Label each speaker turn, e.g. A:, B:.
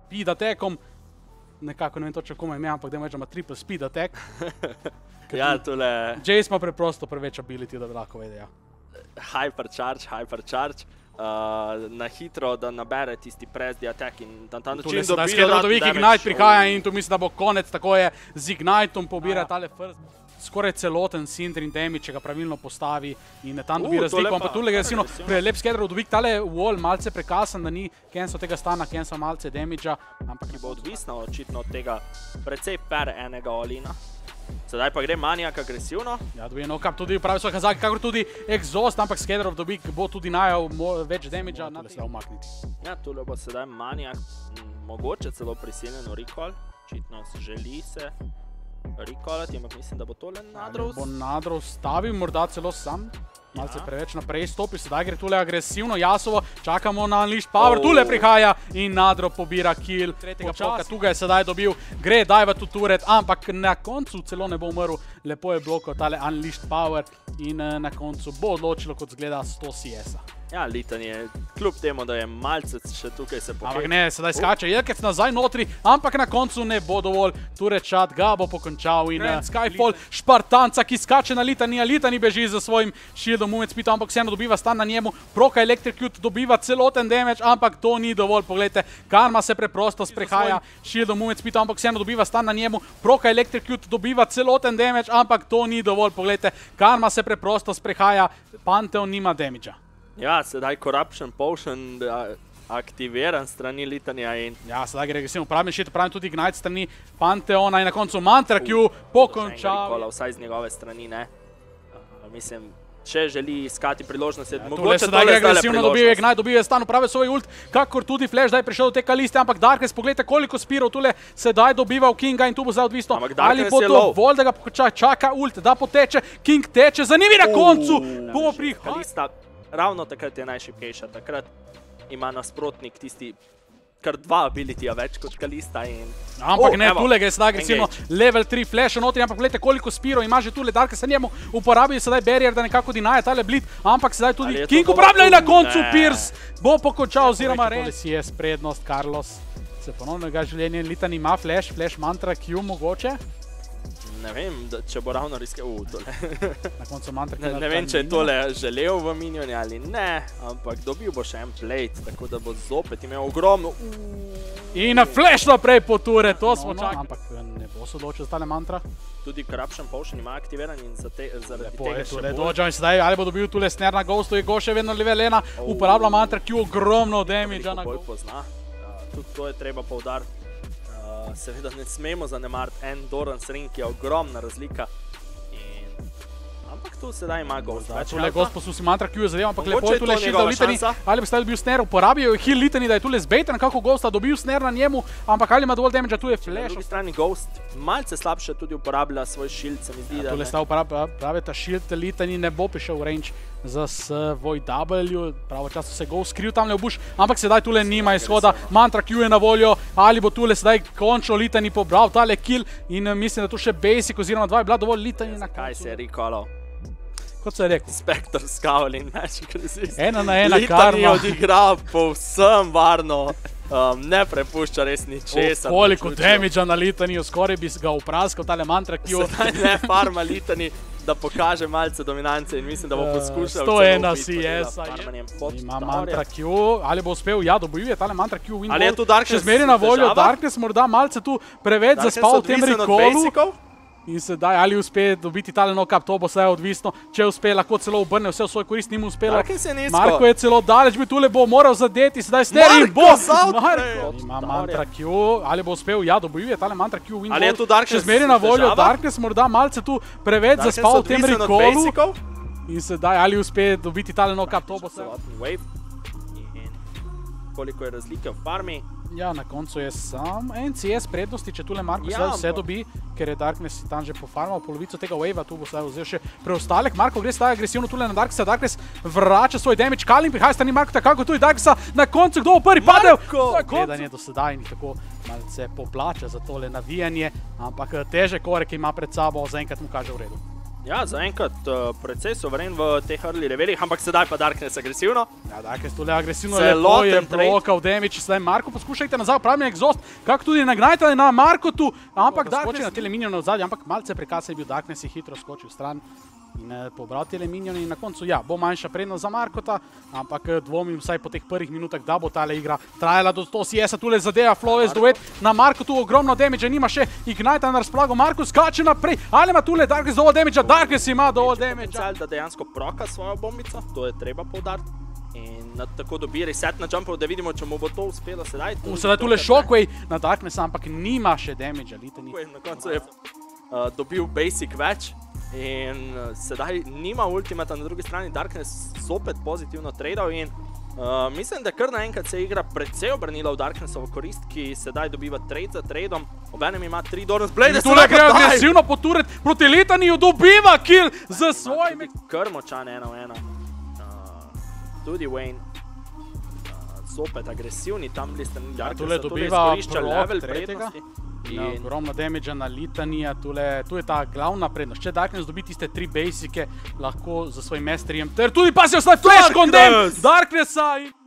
A: speed attackom, nekako ne vem točno kome ime, ampak damage ima triple speed attack.
B: Ja, tole...
A: Jace ima preprosto preveč ability, da bi lahko vedel.
B: Hypercharge. Na hitro, da nabere tisti press the attack in na ta način dobi
A: dodatni damage. Ignite prihaja in tu mislim, da bo konec, tako je z Igniteom pobira tale first. Skoraj celoten Sindrin damage, če ga pravilno postavi in tam dobi razliko, ampak tule agresivno lep scatter dobi tale wall malce prekasan, da ni cancel tega stana, cancel malce damage-a, ampak
B: ki bo odvisna očitno od tega precej per enega olina. Sedaj pa gre Maniak agresivno.
A: Ja, dobi no-cap, tudi pravi svoj Hazaki, kakor tudi Exhaust, ampak Scatter dobi, bo tudi najel več damage-a, na tega se umakniti.
B: Ja, tule bo sedaj Maniak mogoče celo prisiljen v recall, očitno želi se recallati, ampak mislim, da bo tole Nadrov.
A: Bo Nadrov stavil, morda celo sam. Malce preveč naprej stopi, sedaj gre tule agresivno, Jasovo, čakamo na Unleashed Power, tule prihaja in Nadrov pobira kill. Tretjega poka, tu ga je sedaj dobil, gre dive to turret, ampak na koncu celo ne bo umrl, lepo je blokal tale Unleashed Power in na koncu bo odločilo, kot zgleda 100 CS-a.
B: Ja, Litan je, kljub temu, da je malce še tukaj se pohej.
A: Ampak ne, sedaj skače Jelkec nazaj notri, ampak na koncu ne bo dovolj. Turret shot ga bo pokončal in Skyfall Špartanca, ki skače na Litanija. Litani beži za svojim shieldom, Movement Speed, ampak vseeno dobiva stan na njemu. Proka Electrocute dobiva celoten damage, ampak to ni dovolj. Poglejte, Karma se preprosto sprehaja shieldom, Movement Speed, ampak vseeno dobiva stan na njemu. Proka Electrocute dobiva celoten damage, ampak to ni dovolj. Poglejte, Karma se preprosto sprehaja, Pantheon nima damage-a.
B: Ja, sedaj Corruption Potion aktiviran strani Litanija in...
A: Ja, sedaj gre agresivno pravim shit, pravim tudi Ignite strani Pantheona in na koncu Mantra Q pokončal.
B: Vsaj z njegove strani, ne. Mislim, če želi iskati priložnost, je mogoče
A: tole sedaj gre agresivno dobijo Ignite, dobijo stan, upravi svoj ult, kakor tudi Flash, da je prišel do te Kaliste, ampak Darkness, pogledajte koliko spirov tule sedaj dobiva v Kinga in tu bo zdaj odvisno, ali bo dovolj, da ga čaka ult, da poteče, King teče, zanimiv na koncu, bomo
B: Kalista ravno takrat je najšibkejša, takrat ima nasprotnik tisti kar 2 abilitija več kot Kalista in...
A: Ampak ne, tule ga je sedaj agresivno level 3 flash notri, ampak gledajte koliko spirov ima že tule, Darkness se njemu uporabil sedaj barrier, da nekako dinaje tale bleed, ampak sedaj tudi King uporablja in na koncu Pierce bo pokončal oziroma Ren. Si je prednost, Carlos se ponovnega življenja, Litan ima flash Mantra Q mogoče.
B: Ne vem, če bo ravno riskel tole.
A: Na koncu Mantra Q.
B: Ne vem, če je tole želel v minioni ali ne, ampak dobil bo še en plate, tako da bo zopet imel ogromno.
A: In flash naprej po ture, to smo čakali. Ampak ne bo se odločil za tale Mantra.
B: Tudi Corruption Potion ima aktiviran in zaradi
A: tega
B: še
A: bolj. Dodžal in sedaj, ali bo dobil tule snare na Ghostu, je Ghost še vedno level 1, uporablja Mantra Q, ogromno damage na Ghostu.
B: Tudi to je treba poudariti. Seveda ne smemo zanemariti en Doran's Ring, ki je ogromna razlika. Ampak tu sedaj ima Ghost.
A: Tule Ghost posusi Mantra Q je zadev, ampak lepo je tule shield Litani. Ali bi stavil bil snare, uporabijo je heal Litani, da je tule zbejten, kako Ghosta dobil snare na njemu, ampak ali ima dovolj damage, tu je flash.
B: Na drugi strani Ghost malce slabše tudi uporablja svoj shield, se mi zdi, da...
A: Tule stav pravi ta shield Litani ne bo prišel v range za svoj W, pravočasno se Ghost skril tamle v bush, ampak sedaj tule nima izhoda, Mantra Q je na voljo, ali bo tule sedaj končno Litani pobral tale kill in mislim, da tu še basic oziroma 2 je bila dovolj Litani na koncu.
B: Kaj se je recallal?
A: Kot se je rekel.
B: Spectre Scowl in Magic Resist.
A: 1 na 1 Karma.
B: Litani odigra povsem varno, ne prepušča res ničesar.
A: Koliko damage-a na Litaniju, skoraj bi ga upraskal tale Mantra Q.
B: Sedaj ne farma Litani, da pokaže malce dominance in mislim, da bo poskušal
A: 101 CS-a ima Mantra Q, ali bo uspel, ja, dobil je tale Mantra Q win
B: ali je tu Darkness
A: še zmeri na voljo, Darkness morda malce tu preveč zaspal v tem recallu. In sedaj, ali uspe dobiti tale knock-up, to bo sedaj odvisno. Če uspe, lahko celo obrne vse v svoj korist, ni mu uspelo. Marko je celo daleč, bi tule bo moral zadeti, sedaj snare in bo! Marko! Ima Mantra Q, ali bo uspel, ja, dobil je tale Mantra Q win
B: ali je tu Darkness
A: še zmeri na voljo, Darkness morda malce tu preveč zaspal v tem recallu. In sedaj, ali uspe dobiti tale knock-up, to bo sedaj.
B: Koliko je razlike v farmi.
A: Ja, na koncu je sam en CS prednosti, če tule Marko vse dobi, ker je Darkness tam že pofarmal polovico tega wave-a, tu bo sedaj vzel še preostalek. Marko gre sedaj agresivno tule na Darknessa, Darkness vrača svoj damage, Kalin prihaja strani Marko, tako tu je Darknessa, na koncu kdo bo prvi padel? Gledanje do sedaj in tako malce poplača za tole navijanje, ampak težek korek ima pred sabo, zaenkrat mu kaže v redu.
B: Ja, zaenkrat precej soveren v teh early levelih, ampak sedaj pa Darkness agresivno.
A: Ja, Darkness tole agresivno lepo je provokal damage, sedaj Marko poskušajte nazaj upravljati exhaust, kako tudi nagnajte na Marko tu, ampak Darkness skoči na tele minione v zadnje, ampak malce prekasno je bil Darkness in hitro skočil stran in pobral tele minione in na koncu, ja, bo manjša prednost za Markota, ampak dvomim vsaj po teh prvih minutah, da bo tale igra trajala do 100 CS-a, tule zadeva Flawless duet na Markotu, ogromno damage, nima še Ignite na razpolago, Marko skače naprej, ali ima tule Darkness dovolj damage, Darkness ima dovolj damage.
B: Potencial, da dejansko proka svojo bombico, to je treba poudariti. In tako dobi reset na jumpov, da vidimo, če mu bo to uspelo sedaj.
A: Sedaj tule Shockwave na Darknessa, ampak nima še damage, Litani.
B: Na koncu je dobil basic več in sedaj nima ultimata, na drugi strani Darkness zopet pozitivno tradal in mislim, da kar naenkrat se igra predvsej obrnila v Darknessovo korist, ki sedaj dobiva trade za tradeom. Obenem ima 3 Doran's Blade.
A: Tule gre agresivno poturet proti Litaniju, dobiva kill z svojimi.
B: Kar močan 1v1. Tudi Wayne. Zopet agresivni tam liste Darknessa.
A: Tule dobiva prok tretjega. Ogromno damage na Litanija, tu je ta glavna prednost. Če Darkness dobi tiste 3 basike, lahko za svojim masterjem ter tudi pa se ostaj flash condemn Darknessa in...